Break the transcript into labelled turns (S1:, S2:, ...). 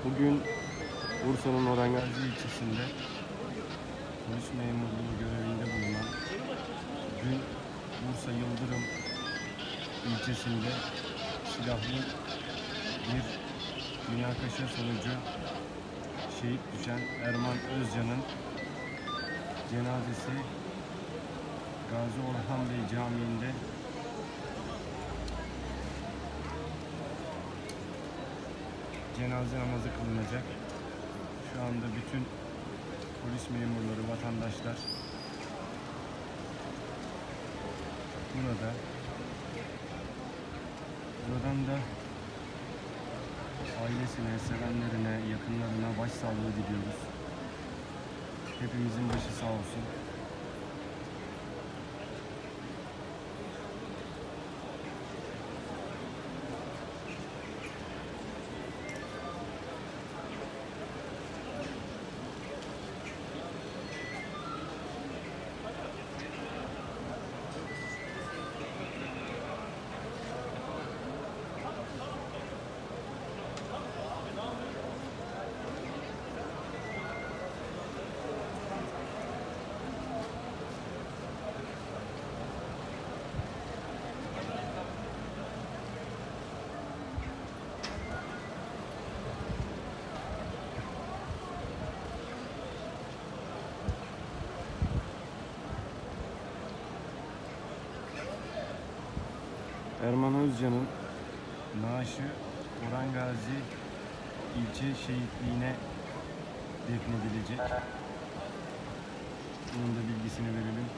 S1: Bugün Bursa'nın Orhangazi ilçesinde polis memurluğu görevinde bulunan, dün Bursa Yıldırım ilçesinde silahlı bir münakaşa sonucu şehit düşen Erman Özcan'ın cenazesi Gazi Orhan Bey Camii'nde cenaze namazı kılınacak. Şu anda bütün polis memurları, vatandaşlar burada. Buradan da ailesine, sevenlerine, yakınlarına başsağlığı diliyoruz. Hepimizin başı sağ olsun. Erman Özcan'ın naaşı Orhangazi ilçe şehitliğine defnedilecek. Bunun da bilgisini verelim.